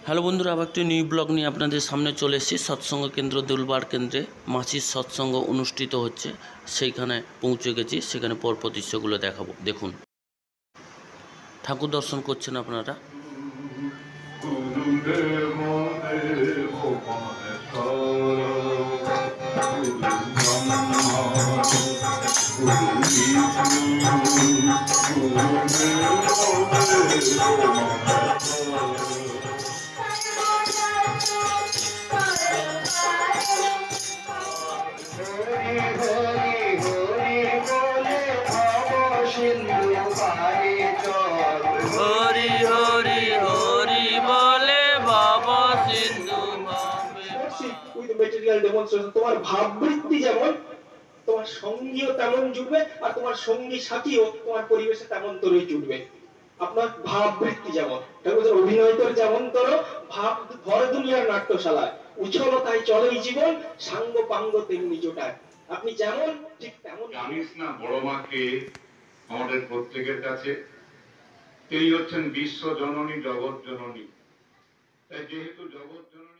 Hello বন্ধুরা, আবার একটি নিউ ব্লগ নিয়ে আপনাদের সামনে চলে এসেছি। সৎসঙ্গ কেন্দ্র দুলবার কেন্দ্রে মাসির সৎসঙ্গ অনুষ্ঠিত হচ্ছে, সেইখানে পৌঁছে গেছি। সেখানে পরপর দৃশ্যগুলো দেখাবো, দেখুন। ঠাকুর দর্শন করছেন আপনারা। হরি হরি হরি বলে বাবা সিন্ধু তোমার ভাববৃত্তি যেমন, তোমার সঙ্গীও তেমন জুটবে, আর তোমার সঙ্গী সাথীও তোমার পরিবেশে তেমন তোরই জুটবে। আপনার ভাববৃত্তি যেমন, অভিনয় তোর যেমন তোর ভাব ভর দুনিয়ার নাট্যশালায়, উচ্ছলতায় চলে জীবন, সাঙ্গ পাঙ্গ তেমনি জোটায়। আপনি যেমন ঠিক তেমন। জানিস না বড় মাকে আমাদের প্রত্যেকের কাছে তিনি হচ্ছেন বিশ্ব জননী, জগৎ জননী। তাই যেহেতু জগৎ জননী